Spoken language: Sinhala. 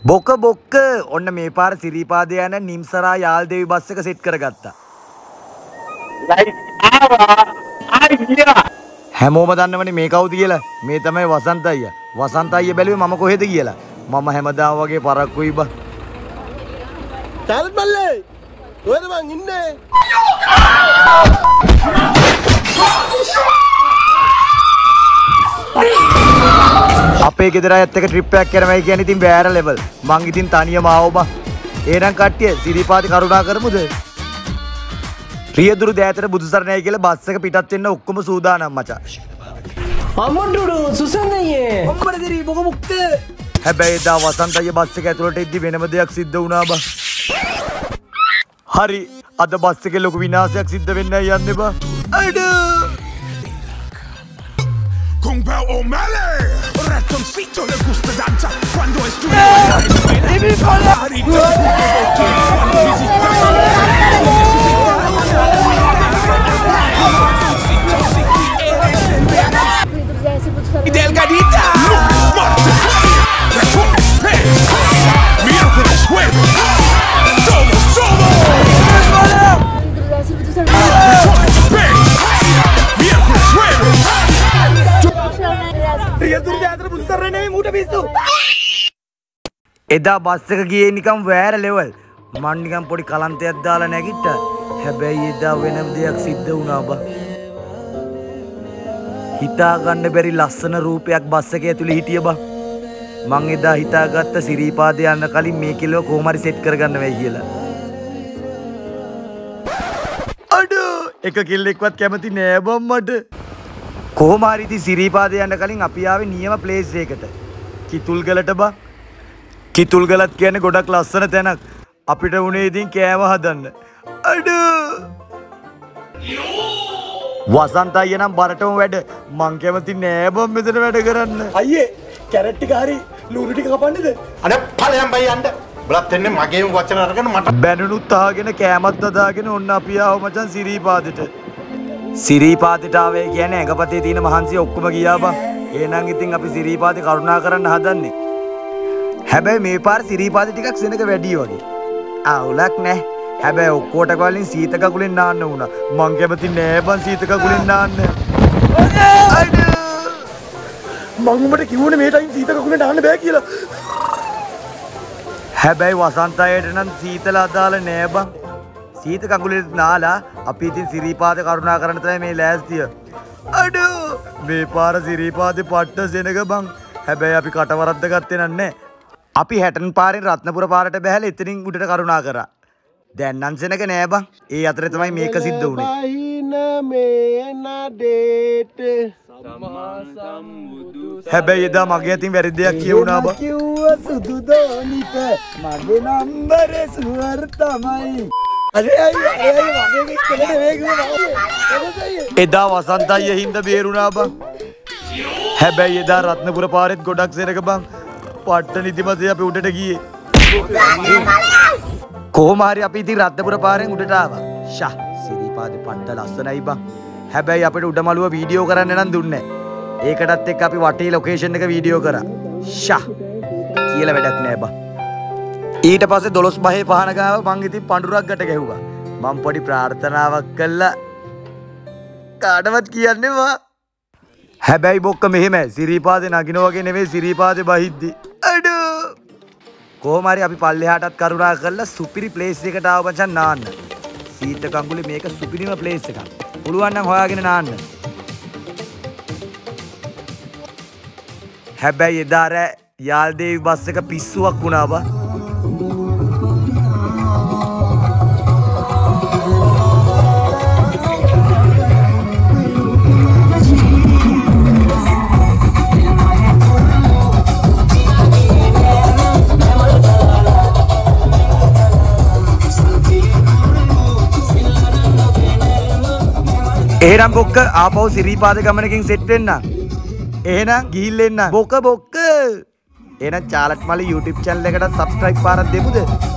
බොක බොක්ක ඔන්න මේ පාර සිරිපාද යන නිම්සරා යාල්දේවි බස් එක සෙට් කරගත්තා. හැමෝම දන්නවනේ මේ කවුද කියලා. මේ තමයි වසන්ත අයියා. වසන්ත අයියා බැලුවේ මම කොහෙද කියලා. මම හැමදාම වගේ පරක්කුයි බා. චාලත් මල්ලේ. කොහෙද මං ඉන්නේ? අපේ ගෙදර අයත් එක්ක ට්‍රිප් එකක් කරමයි කියන්නේ ඉතින් බෑර ලෙවල්. මං ඉතින් තනියම ආවෝ බා. එහෙනම් කට්ටිය සිරිපාති කරුණා කරමුද? රියදුරු දෑතට බුදුසරණයි කියලා බස් එක පිටත් වෙන්න ඔක්කොම සූදානම් මචං. අමුඩුඩු සුසන්නයේ. ඔම්බර දිරි බොක මුක්ත. හැබැයි දා වසන්ත අයියා බස් එක ඇතුළට එද්දි වෙනම දෙයක් සිද්ධ වුණා බා. හරි අද බස් එකේ ලොකු විනාශයක් සිද්ධ වෙන්න යන්නේ බා. අඩෝ Con Pau o Malli, ratoncito le gusta danza cuando estudia en la escuela. Y delgadita. Miércoles, jueves, todos somos. Miércoles, jueves. එදා බස් එක ගියේ නිකන් වෑර ලෙවල්. මන් නිකන් පොඩි කලන්තයක් දාලා නැගිට්ටා. හැබැයි එදා වෙනම දෙයක් සිද්ධ වුණා බා. හිතා ගන්න බැරි ලස්සන රූපයක් බස් එකේ ඇතුලේ හිටිය බා. මං එදා හිතාගත්ත සිරිපාදේ යන්න කලින් මේ කිලෝ කොහොම හරි සෙට් කරගන්න වෙයි කියලා. අඩෝ එක කිල්ලෙක්වත් කැමති නෑ බම් මට. කොහොම හරි ඉතින් සිරිපාදේ යන්න කලින් අපි ආවේ නියම ප්ලේස් එකකට. කිතුල්ගලට බා. කිතුල්ගලත් කියන්නේ ගොඩක් ලස්සන තැනක්. අපිට උනේ ඉතින් කෑම හදන්න. අඩෝ වසන්ත අයියා නම් බරටම වැඩ. මං කැමති නෑ බම් මෙතන වැඩ කරන්න. අයියේ කැරට් ටික හරි ලුණු ටික කපන්නද? අනේ ඵලයන් බයි යන්න. බලත් එන්නේ මගේම වචන අරගෙන මට බැනුනුත් අහගෙන කෑමත් අදාගෙන ඔන්න අපි ආව මචං සිරිපාදෙට. සිරිපාදෙට ආවේ කියන්නේ ඇඟපතේ තියෙන මහන්සිය ඔක්කොම ගියා බං. එහෙනම් ඉතින් අපි සිරිපාදේ කරුණා කරන්න හදන්නේ. හැබැයි මේ පාර සිරිපාදේ ටිකක් සෙනඟ වැඩි වගේ. අවුලක් නැහැ. හැබැයි ඔක්කොට කලින් සීත කකුලෙන් නාන්න වුණා. මං කැමති නෑ බං සීත කකුලෙන් නාන්න. මං උඹට කිව්වනේ මේ ටයිම් සීත කකුලෙන් නාන්න බෑ කියලා. හැබැයි වසන්ත අයට නම් සීතල අදාළ නෑ බං. සීත කකුලෙන් නාලා අපි ඉතින් සිරිපාදේ කරුණා කරන්න තමයි මේ ලෑස්තිය. අඩෝ මේ පාර සිරිපාදේ පට්ට සෙනඟ බං. හැබැයි අපි කටවරද්ද ගත්තේ නැහැ. අපි හැටන් පාරෙන් රත්නපුර පාරට බැහැලා එතනින් උඩට කරුණා කරා. දැන් නම් සෙනඟ නෑ බං. ඒ අතරේ තමයි මේක සිද්ධ වුනේ. හැබැයි එදා මගේ අතින් වැරදි දෙයක් කියුණා බං. කිව්ව සුදු දෝනිට මගේ නම්බර සුවර් තමයි. එදා වසන්ත අයියා හින්දා බේරුණා බං. හැබැයි එදා රත්නපුර පාරෙත් ගොඩක් සෙනඟ බං. පට්ට නිදිමතේ අපි උඩට ගියේ. කොහොම හරි අපි ඉතින් රත්නපුර පාරෙන් උඩට ආවා. ෂා සිරිපාදේ පට්ට ලස්සනයි බං. හැබැයි අපිට උඩමළුව වීඩියෝ කරන්න නම් දුන්නේ නැහැ. ඒකටත් එක්ක අපි වටේ ලොකේෂන් එක වීඩියෝ කරා. ෂා කියලා වැඩක් නෑ බං. ඊට පස්සේ 12 බහේ පහන ගාව මං ඉතින් පඳුරක් ගැට ගැහුවා. මං පොඩි ප්‍රාර්ථනාවක් කළා. කාටවත් කියන්නේ වා. හැබැයි බොක්ක මෙහෙම සිරිපාදේ නගින වගේ නෙවෙයි සිරිපාදේ බහිද්දි. අඩෝ කොහොම හරි අපි පල්ලෙහාටත් කරුණා කරලා සුපිරි ප්ලේස් එකකට ආව මචං නාන්න. සීත කඟුලේ මේක සුපිරිම ප්ලේස් එකක්. පුළුවන් නම් හොයාගෙන නාන්න. හැබැයි එදා රෑ යාල්දේවි බස් එක පිස්සුවක් වුණා බා. එහෙනම් බොක්ක ආපහු සිරිපාද ගමනකින් සෙට් වෙන්න. එහෙනම් ගිහිල්ලා එන්න. බොක බොක්ක. එහෙනම් චාලට් මල්ලි YouTube channel එකට subscribe පාරක් දෙමුද?